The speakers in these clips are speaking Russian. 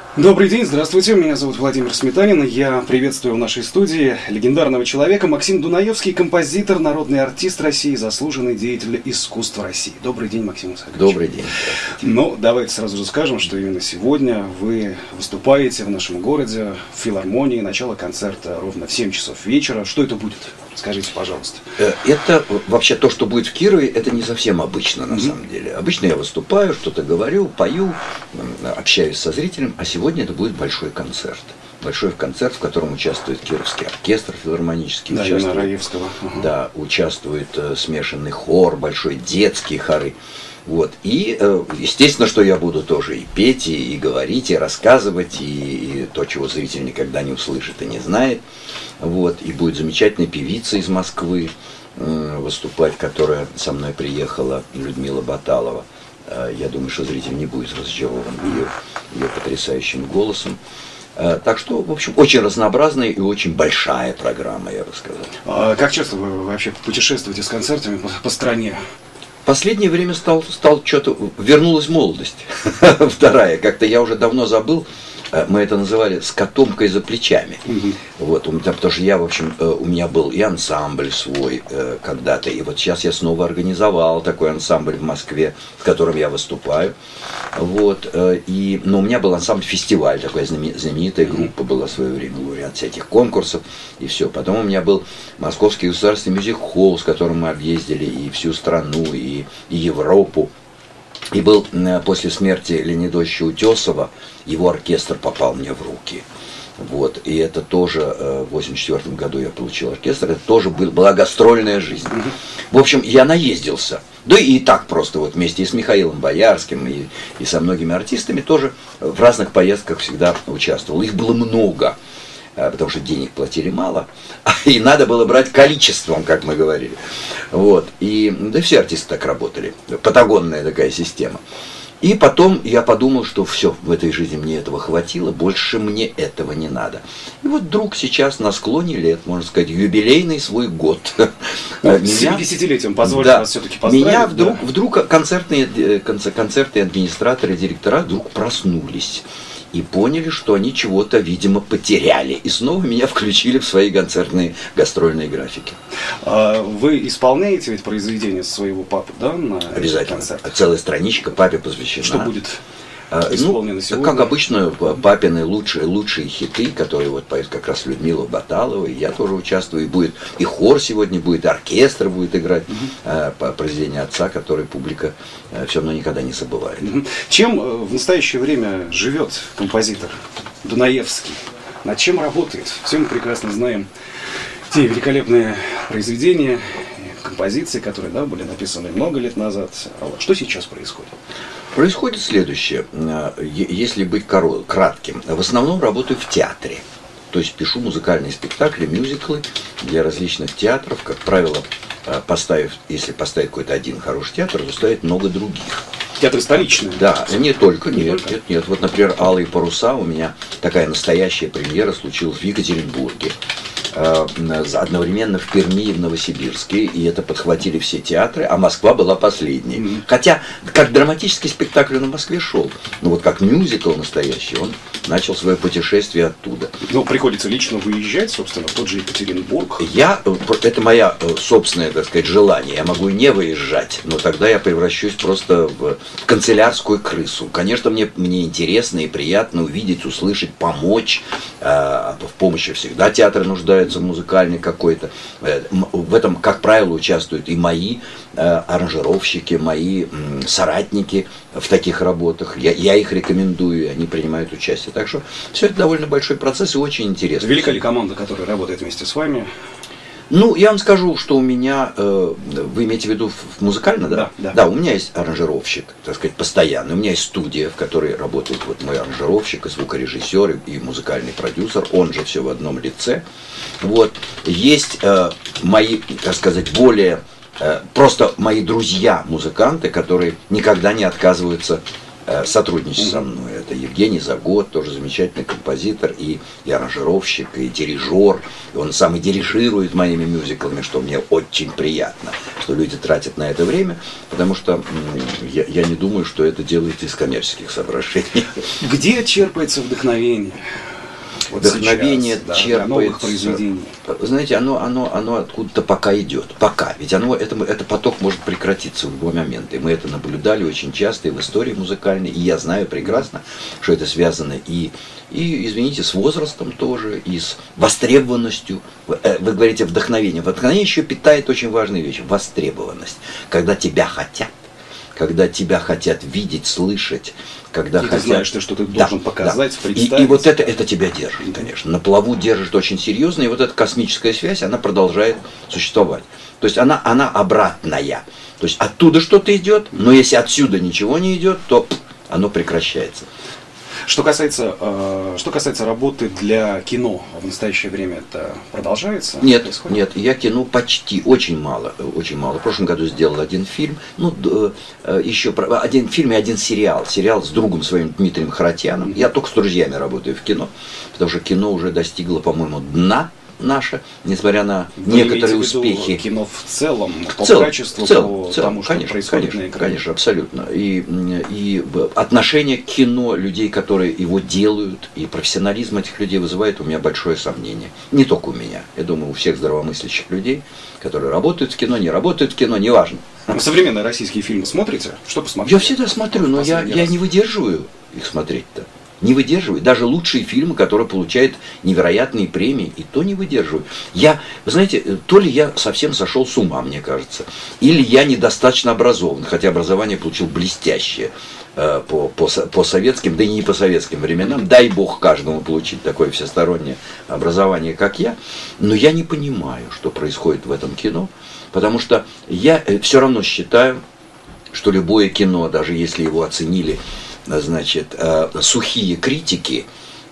Добрый день, здравствуйте, меня зовут Владимир Сметанин, я приветствую в нашей студии легендарного человека Максим Дунаевский, композитор, народный артист России, заслуженный деятель искусства России. Добрый день, Максим Исаакович. Добрый день. Ну, давайте сразу же скажем, что именно сегодня вы выступаете в нашем городе в филармонии, начало концерта ровно в 7 часов вечера. Что это будет? Скажите, пожалуйста. Это вообще то, что будет в Кирове, это не совсем обычно на самом деле. Обычно я выступаю, что-то говорю, пою, общаюсь со зрителем, а сегодня это будет большой концерт. Большой концерт, в котором участвует Кировский оркестр филармонический. Да, именно Раевского. Да, участвует смешанный хор, большой детские хоры. Вот. И, естественно, что я буду тоже и петь, и говорить, и рассказывать, и то, чего зритель никогда не услышит и не знает. Вот. И будет замечательная певица из Москвы выступать, которая со мной приехала, Людмила Баталова. Я думаю, что зритель не будет разочарован ее потрясающим голосом. Так что, в общем, очень разнообразная и очень большая программа, я бы сказал. А как часто вы вообще путешествуете с концертами по стране? В последнее время стал что-то... Вернулась молодость. Вторая. Как-то я уже давно забыл. Мы это называли «с котомкой за плечами». Вот, потому что я, в общем, у меня был и ансамбль свой когда-то. И вот сейчас я снова организовал такой ансамбль в Москве, с которым я выступаю. Вот, но у меня был ансамбль-фестиваль, такая знаменитая группа была в свое время, лауреат всяких конкурсов и все. Потом у меня был Московский государственный мюзик-холл, с которым мы объездили и всю страну, и Европу. И был после смерти Леонидовича Утесова, его оркестр попал мне в руки. Вот. И это тоже в 1984 году я получил оркестр, это тоже была гастрольная жизнь. В общем, я наездился. Да и так просто вот вместе и с Михаилом Боярским, и со многими артистами тоже в разных поездках всегда участвовал. Их было много, потому что денег платили мало, и надо было брать количеством, как мы говорили. Вот. И да все артисты так работали. Патагонная такая система. И потом я подумал, что все, в этой жизни мне этого хватило, больше мне этого не надо. И вот вдруг сейчас на склоне лет, можно сказать, юбилейный свой год. С 70-летием позвольте вас все-таки поздравить. Меня вдруг концертные администраторы, директора вдруг проснулись. И поняли, что они чего-то, видимо, потеряли. И снова меня включили в свои концертные гастрольные графики. Вы исполняете ведь произведения своего папы, да? Обязательно. Целая страничка папе посвящена. Что будет исполнено сегодня? Как обычно, папины лучшие хиты, которые вот поет как раз Людмила Баталова, и я тоже участвую. И будет и хор сегодня будет, и оркестр будет играть произведения отца, которые публика все равно никогда не забывает. Чем в настоящее время живет композитор Дунаевский? Над чем работает? Все мы прекрасно знаем те великолепные произведения, композиции, которые были написаны много лет назад. А вот что сейчас происходит? Происходит следующее, если быть кратким. В основном работаю в театре. То есть пишу музыкальные спектакли, мюзиклы для различных театров. Как правило, если поставить какой-то один хороший театр, то ставить много других. Театры столичные? Да, не только, нет. Вот, например, «Алые паруса» у меня такая настоящая премьера случилась в Екатеринбурге. Одновременно в Перми и в Новосибирске, и это подхватили все театры, а Москва была последней. Хотя, как драматический спектакль на Москве шел, но вот как мюзикл настоящий, он начал свое путешествие оттуда. Ну, приходится лично выезжать, собственно, в тот же Екатеринбург. Это мое собственное, так сказать, желание. Я могу и не выезжать, но тогда я превращусь просто в канцелярскую крысу. Конечно, мне интересно и приятно увидеть, услышать, помочь. В помощи всегда театры нуждаются в музыкальной какой-то. В этом, как правило, участвуют и мои аранжировщики, мои соратники в таких работах. Я их рекомендую, и они принимают участие. Так что все это довольно большой процесс и очень интересно. Велика ли команда, которая работает вместе с вами? Ну, я вам скажу, что у меня, вы имеете в виду музыкально, да? Да, у меня есть аранжировщик, так сказать, постоянный. У меня есть студия, в которой работает вот мой аранжировщик, и звукорежиссер, и музыкальный продюсер, он же все в одном лице. Вот. Есть мои, так сказать, просто мои друзья-музыканты, которые никогда не отказываются сотрудничать со мной. Это Евгений Загод, тоже замечательный композитор, и аранжировщик, и дирижер. И он сам и дирижирует моими мюзиклами, что мне очень приятно, что люди тратят на это время, потому что я не думаю, что это делается из коммерческих соображений. Где черпается вдохновение? Вот Вдохновение сейчас, черпается, знаете, оно откуда-то пока идет, пока, ведь это поток может прекратиться в любой момент, и мы это наблюдали очень часто и в истории музыкальной, и я знаю прекрасно, что это связано и извините, с возрастом тоже, и с востребованностью. Вы говорите вдохновение еще питает очень важную вещь, востребованность, когда тебя хотят видеть, слышать, когда хотят... Ты знаешь, что ты должен показать, представить. И вот это тебя держит, конечно. На плаву держит очень серьезно, и вот эта космическая связь, она продолжает существовать. То есть она обратная. То есть оттуда что-то идет, но если отсюда ничего не идет, то оно прекращается. Что касается работы для кино, в настоящее время это продолжается? Нет, я кино почти, очень мало. В прошлом году сделал один фильм, еще один фильм и один сериал с другом своим Дмитрием Харатьяном. Я только с друзьями работаю в кино, потому что кино уже достигло, по-моему, дна наше, несмотря на некоторые успехи. Кино в целом, по качеству, по тому, что происходит на экране. Конечно, абсолютно. И отношение к кино людей, которые его делают, и профессионализм этих людей вызывает у меня большое сомнение. Не только у меня. Я думаю, у всех здравомыслящих людей, которые работают в кино, не работают в кино, неважно. Современные российские фильмы смотрите? Что посмотрите? Я всегда смотрю, но я не выдерживаю их смотреть-то. Не выдерживаю. Даже лучшие фильмы, которые получают невероятные премии, и то не выдерживаю. Вы знаете, то ли я совсем сошел с ума, мне кажется, или я недостаточно образован, хотя образование получил блестящее по советским, да и не по советским временам. Дай бог каждому получить такое всестороннее образование, как я. Но я не понимаю, что происходит в этом кино, потому что я все равно считаю, что любое кино, даже если его оценили, значит, сухие критики,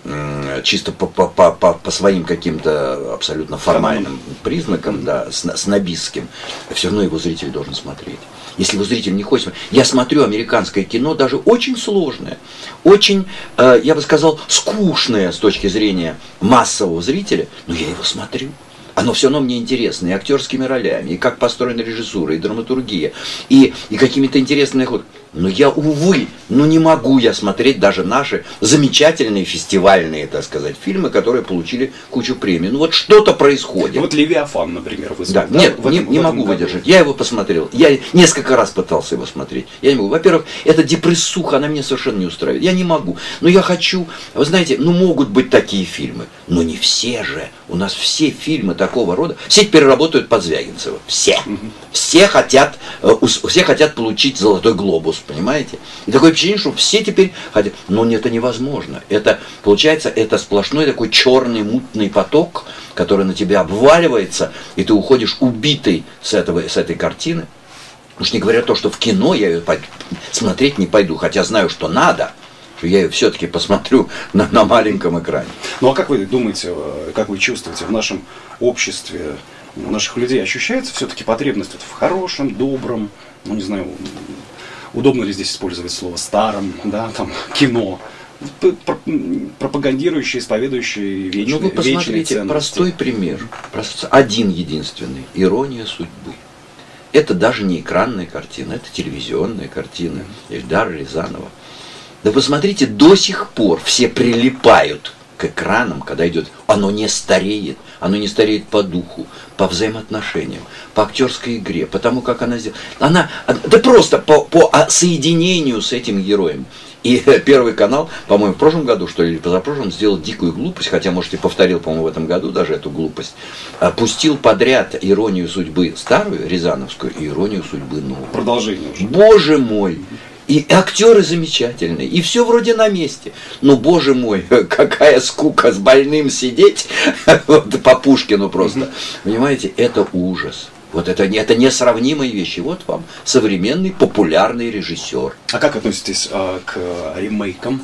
чисто по своим каким-то абсолютно формальным признакам, да, снобистским, все равно его зритель должен смотреть. Если его зритель не хочет смотреть. Я смотрю американское кино, даже очень сложное, очень, я бы сказал, скучное с точки зрения массового зрителя, но я его смотрю. Оно все равно мне интересно, и актерскими ролями, и как построена режиссура, и драматургия, и какими-то интересными ходами. Но я, увы, не могу я смотреть даже наши замечательные фестивальные, так сказать, фильмы, которые получили кучу премий. Вот что-то происходит. Вот «Левиафан», например, вы смотрите. Да, нет, не могу выдержать. Я его посмотрел. Я несколько раз пытался его смотреть. Я не могу. Во-первых, эта депрессуха, она меня совершенно не устраивает. Я не могу. Но я хочу, вы знаете, могут быть такие фильмы. Но не все же. У нас все фильмы такого рода, все теперь работают под Звягинцева. Все. Все хотят получить «Золотой глобус», понимаете? И такое впечатление, что все теперь хотят. Но это невозможно. Это, получается, это сплошной такой черный мутный поток, который на тебя обваливается, и ты уходишь убитый с этой картины. Уж не говоря то, что в кино я ее смотреть не пойду, хотя знаю, что надо. Что я ее все-таки посмотрю на маленьком экране. Ну а как вы думаете, как вы чувствуете, в нашем обществе, у наших людей ощущается все-таки потребность в хорошем, добром, не знаю, удобно ли здесь использовать слово старом, да, там, кино, пропагандирующие, исповедующие вечные ценности? Вы посмотрите, простой пример, один единственный, «Ирония судьбы». Это даже не экранная картина, это телевизионная картина Эльдара Рязанова. Да посмотрите, до сих пор все прилипают к экранам, когда идет. Оно не стареет по духу, по взаимоотношениям, по актерской игре, по тому, как она сделана. Да просто по соединению с этим героем. И Первый канал, по-моему, в прошлом году, что ли, или позапрошлом, сделал дикую глупость, хотя, может, и повторил, по-моему, в этом году даже эту глупость. Пустил подряд «Иронию судьбы» старую, рязановскую, и «Иронию судьбы» новую. Продолжение уже. Боже мой! И актеры замечательные, и все вроде на месте. Но, боже мой, какая скука с больным сидеть, вот по Пушкину просто. Понимаете, это ужас. Вот это несравнимые вещи. Вот вам современный популярный режиссер. А как относитесь к ремейкам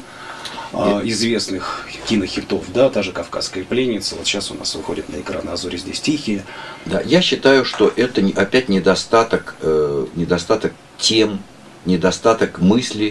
известных кинохитов, да, та же «Кавказская пленница», вот сейчас у нас выходит на экраны «А зори здесь тихие». Да, я считаю, что это опять недостаток тем, недостаток мысли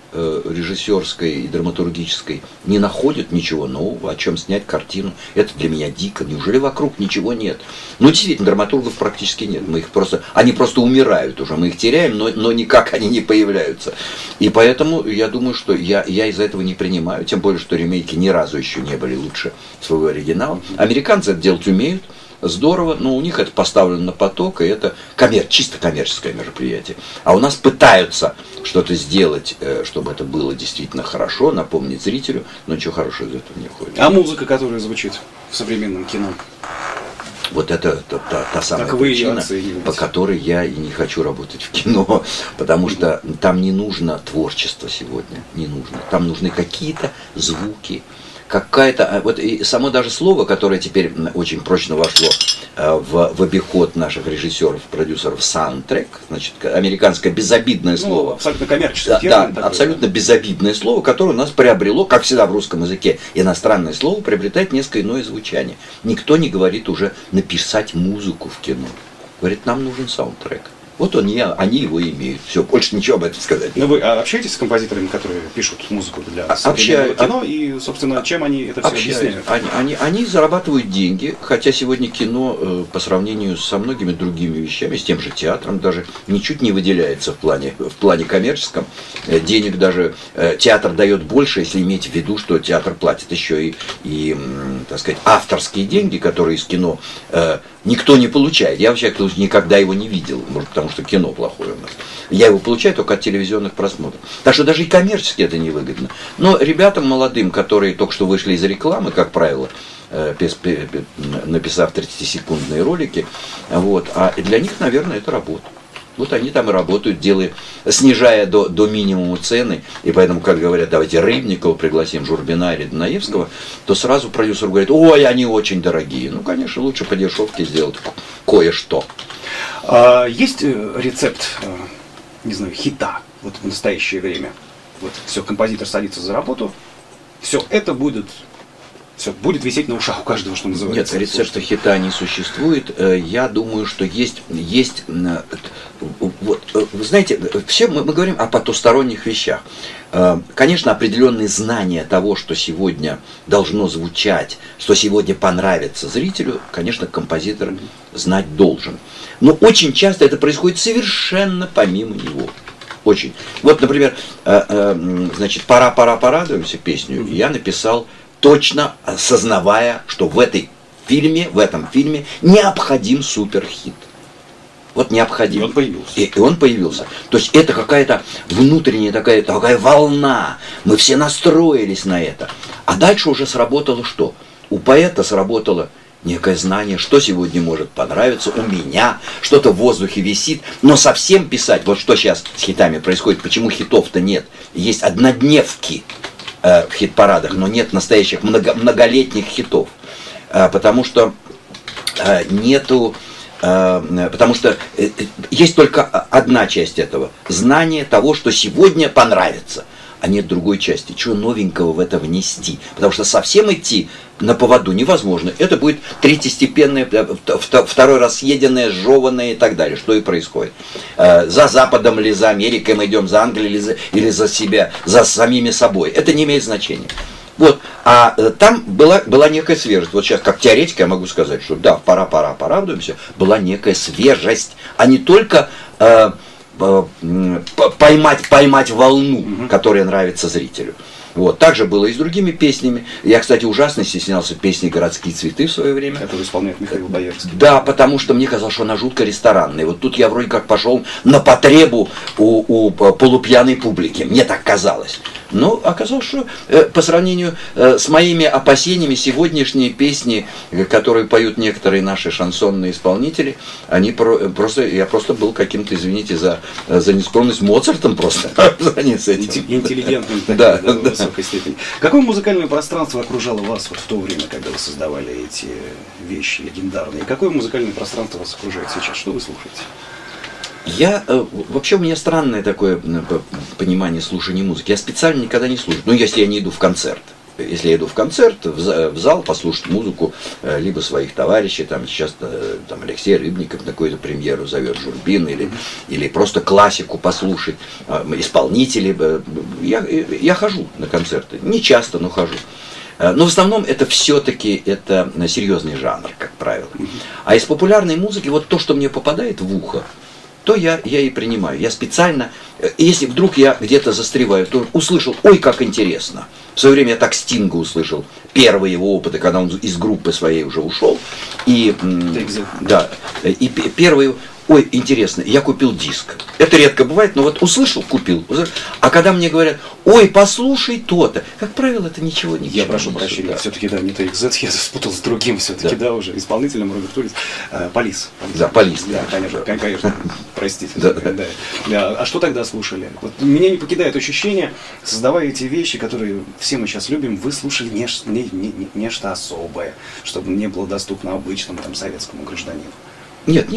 режиссерской и драматургической не находят ничего нового, о чем снять картину. Это для меня дико. Неужели вокруг ничего нет? Ну, действительно, драматургов практически нет. Они просто умирают уже. Мы их теряем, но никак они не появляются. И поэтому я думаю, что я из-за этого не принимаю. Тем более, что ремейки ни разу еще не были лучше своего оригинала. Американцы это делать умеют. Здорово, но у них это поставлено на поток, и это чисто коммерческое мероприятие. А у нас пытаются что-то сделать, чтобы это было действительно хорошо, напомнить зрителю, но ничего хорошего из этого не уходит. А музыка, которая звучит в современном кино? Вот это та самая причина, по которой я и не хочу работать в кино, потому что там не нужно творчество сегодня, не нужно. Там нужны какие-то звуки, какая-то, вот и само даже слово, которое теперь очень прочно вошло в обиход наших режиссеров, продюсеров, саундтрек, значит, американское безобидное слово. Абсолютно коммерческое. Да, абсолютно безобидное слово, которое у нас приобрело, как всегда в русском языке, иностранное слово приобретает несколько иное звучание. Никто не говорит уже написать музыку в кино. Говорит, нам нужен саундтрек. Вот они его имеют. Все, больше ничего об этом сказать. Но вы общаетесь с композиторами, которые пишут музыку для современного кино, и, собственно, чем они это все объясняют? Они зарабатывают деньги, хотя сегодня кино по сравнению со многими другими вещами, с тем же театром, даже ничуть не выделяется в плане коммерческом. Денег даже театр дает больше, если иметь в виду, что театр платит еще и так сказать, авторские деньги, которые из кино никто не получает. Я вообще никогда его не видел, может, потому что кино плохое у нас. Я его получаю только от телевизионных просмотров. Так что даже и коммерчески это невыгодно. Но ребятам молодым, которые только что вышли из рекламы, как правило, написав 30-секундные ролики, вот, а для них, наверное, это работа. Вот они там и работают, снижая до минимума цены, и поэтому, как говорят, давайте Рыбникова пригласим, Журбина или Дунаевского, то сразу продюсер говорит, ой, они очень дорогие. Ну, конечно, лучше по дешевке сделать кое-что. Есть рецепт, не знаю, хита вот в настоящее время? Вот все, композитор садится за работу, все это будет висеть на ушах у каждого, что называется. Нет, рецепта хита не существует. Я думаю, что есть вот, вы знаете, все мы говорим о потусторонних вещах. Конечно, определенные знания того, что сегодня должно звучать, что сегодня понравится зрителю, конечно, композитор знать должен. Но очень часто это происходит совершенно помимо него. Очень. Вот, например, значит, «Пора, порадуемся» песню я написал, точно осознавая, что в этом фильме необходим суперхит. Вот необходим. И он появился. И он появился. То есть это какая-то внутренняя такая волна. Мы все настроились на это. А дальше уже сработало что? У поэта сработало некое знание, что сегодня может понравиться у меня, что-то в воздухе висит, но совсем писать, вот что сейчас с хитами происходит, почему хитов-то нет, есть однодневки в хит-парадах, но нет настоящих многолетних хитов, потому что потому что есть только одна часть этого, знание того, что сегодня понравится, а нет другой части, чего новенького в это внести, потому что совсем идти на поводу невозможно. Это будет третьестепенное, второй раз съеденное, сжеванное и так далее, что и происходит. За Западом или за Америкой мы идем, за Англией или за себя, за самими собой. Это не имеет значения. Вот. А там была некая свежесть. Вот сейчас, как теоретик, я могу сказать, что да, пора, порадуемся, была некая свежесть, а не только поймать волну, которая нравится зрителю. Вот. Так же было и с другими песнями. Я, кстати, ужасно стеснялся песни «Городские цветы» в свое время. Это исполняет Михаил Боярский. Да, потому что мне казалось, что она жутко ресторанная. Вот тут я вроде как пошел на потребу у полупьяной публики. Мне так казалось. Но оказалось, что по сравнению с моими опасениями, сегодняшние песни, которые поют некоторые наши шансонные исполнители, я просто был каким-то, извините за нескромность, Моцартом просто. Интеллигентным таким, в высокой степени. Какое музыкальное пространство окружало вас вот в то время, когда вы создавали эти вещи легендарные? Какое музыкальное пространство вас окружает сейчас? Что вы слушаете? Вообще у меня странное такое понимание слушания музыки. Я специально никогда не слушаю. Ну, если я не иду в концерт. если я иду в концерт, в зал послушать музыку либо своих товарищей, там сейчас там, Алексей Рыбников на какую-то премьеру зовет, Журбин, или просто классику послушать, исполнителей. Я хожу на концерты, не часто, но хожу. Но в основном это все-таки это серьезный жанр, как правило. А из популярной музыки, вот то, что мне попадает в ухо, то я и принимаю. Я специально, если вдруг я где-то застреваю, то услышал, ой, как интересно. В свое время я так Стинга услышал, первые его опыты, когда он из группы своей уже ушел. И, да, и первые... Ой, интересно, я купил диск. Это редко бывает, но вот услышал, купил. А когда мне говорят, ой, послушай то-то, как правило, это ничего не. Я прошу прощения, все-таки, да, не TXZ, я спутал с другим все-таки, да, уже исполнителем Роберт Улис. Полис. Да, Полис. Да, конечно, простите. Да. А что тогда слушали? Вот меня не покидает ощущение, создавая эти вещи, которые все мы сейчас любим, вы слушали нечто особое, чтобы не было доступно обычному там советскому гражданину. Нет.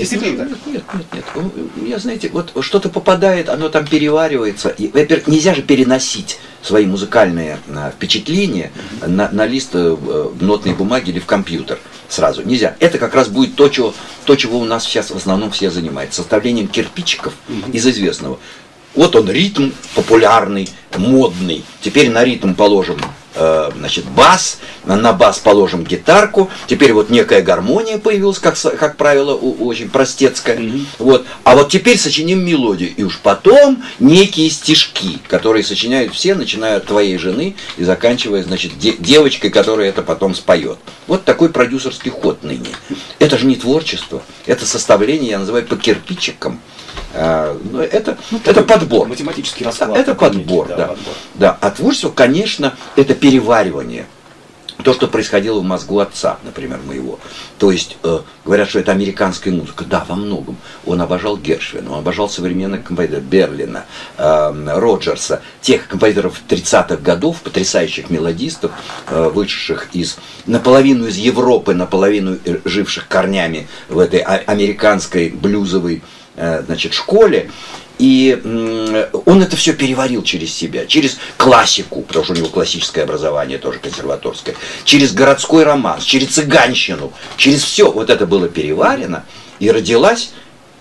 Я, знаете, вот что-то попадает, оно там переваривается. И, во-первых, нельзя же переносить свои музыкальные впечатления на лист нотной бумаги или в компьютер сразу. Нельзя. Это как раз будет то, чего у нас сейчас в основном все занимаются. Составлением кирпичиков из известного. Вот он ритм популярный, модный. Теперь на ритм положим бас, на бас положим гитарку. Теперь вот некая гармония появилась, как правило, очень простецкая. Вот. А вот теперь сочиним мелодию. И уж потом некие стишки, которые сочиняют все, начиная от твоей жены и заканчивая, значит, девочкой, которая это потом споет. Вот такой продюсерский ход ныне. Это же не творчество, это составление, я называю, по кирпичикам. Это подбор. Математический расклад. Это подбор, да. Да. А творчество, конечно, это переваривание. То, что происходило в мозгу отца, например, моего. То есть, говорят, что это американская музыка. Да, во многом. Он обожал Гершвина, он обожал современных композиторов Берлина, Роджерса, тех композиторов 30-х годов, потрясающих мелодистов, вышедших наполовину из Европы, наполовину живших корнями в этой американской блюзовой, значит, школе. И он это все переварил через себя, через классику, потому что у него классическое образование, тоже консерваторское, через городской романс, через цыганщину, через все вот это было переварено, и родилась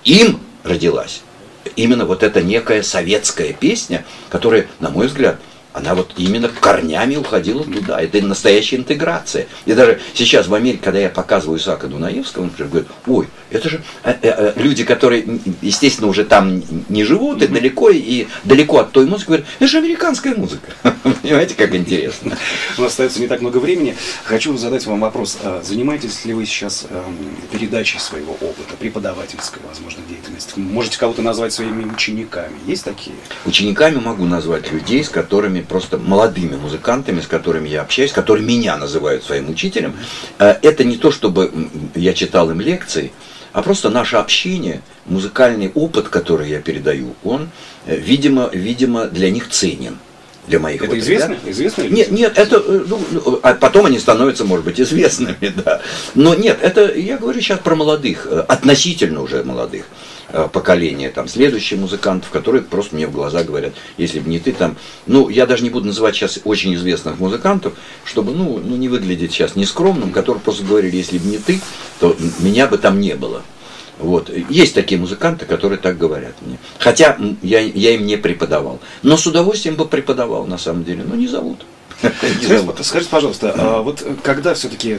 именно вот эта некая советская песня, которая, на мой взгляд, она вот именно корнями уходила туда. Это настоящая интеграция. И даже сейчас в Америке, когда я показываю Исаака Дунаевского, например, говорят, ой, это же люди, которые, естественно, уже там не живут, и далеко от той музыки, говорят, это же американская музыка. Понимаете, как интересно. У нас остается не так много времени. Хочу задать вам вопрос. Занимаетесь ли вы сейчас передачей своего опыта, преподавательской, возможно, деятельности? Можете кого-то назвать своими учениками? Есть такие? Учениками могу назвать людей, с которыми просто молодыми музыкантами, с которыми я общаюсь, которые меня называют своим учителем. Это не то, чтобы я читал им лекции, а просто наше общение, музыкальный опыт, который я передаю, он, видимо, для них ценен. Для моих это известно? Нет, это, а потом они становятся, может быть, известными, да. Но нет, это, я говорю сейчас про молодых, относительно уже молодых поколения, там, следующих музыкантов, которые просто мне в глаза говорят, если бы не ты там, я даже не буду называть сейчас очень известных музыкантов, чтобы, не выглядеть сейчас нескромным, которые просто говорили, если бы не ты, то меня бы там не было. Вот. Есть такие музыканты, которые так говорят мне. Хотя я им не преподавал. Но с удовольствием бы преподавал, на самом деле. Но не зовут. Скажите, пожалуйста, вот когда все-таки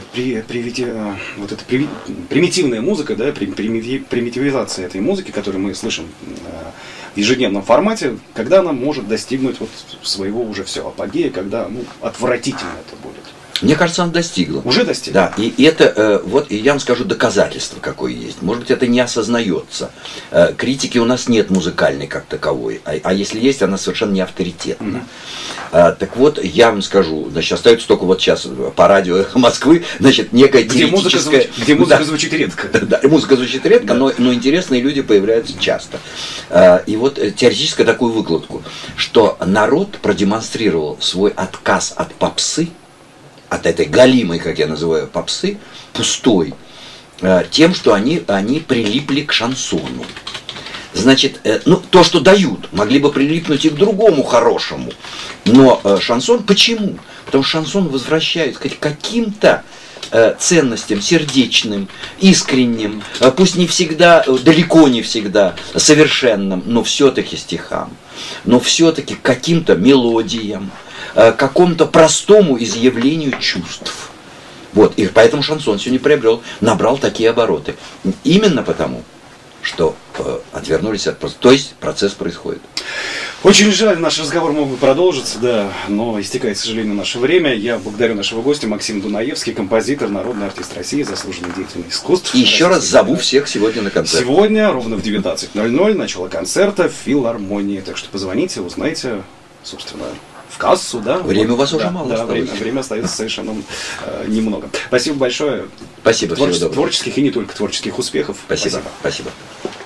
вот эта примитивная музыка, да, примитивизация этой музыки, которую мы слышим в ежедневном формате, когда она может достигнуть вот своего уже все апогея, когда отвратительно это будет? Мне кажется, она достигла. Уже достигла? Да, и это, вот и я вам скажу, доказательство какое есть. Может быть, это не осознается. Критики у нас нет музыкальной как таковой, а если есть, она совершенно не авторитетна. Так вот, я вам скажу, значит, остается только вот сейчас по радио «Эхо Москвы», значит, некая теоретическая... Где музыка звучит редко. Да, музыка звучит редко, но интересные люди появляются часто. И вот теоретическую такую выкладку, что народ продемонстрировал свой отказ от попсы, от этой галимой, как я называю, попсы, пустой, тем, что они прилипли к шансону. Значит, ну, то, что дают, могли бы прилипнуть и к другому хорошему. Но шансон почему? Потому что шансон возвращает к каким-то ценностям сердечным, искренним, пусть не всегда, далеко не всегда совершенным, но все-таки стихам, но все-таки к каким-то мелодиям, к какому-то простому изъявлению чувств. Вот, и поэтому шансон сегодня набрал такие обороты. Именно потому, что отвернулись от процесса. То есть процесс происходит. Очень жаль, наш разговор мог бы продолжиться, да, но истекает, к сожалению, наше время. Я благодарю нашего гостя Максим Дунаевский, композитор, народный артист России, заслуженный деятель искусств. И еще раз зову всех сегодня на концерт. Сегодня ровно в 19:00 начало концерта в филармонии. Так что позвоните, узнайте, собственно, в кассу, да? Время у вас уже мало осталось. Время остается совершенно немного. Спасибо большое. Спасибо. Творческих и не только творческих успехов. Спасибо.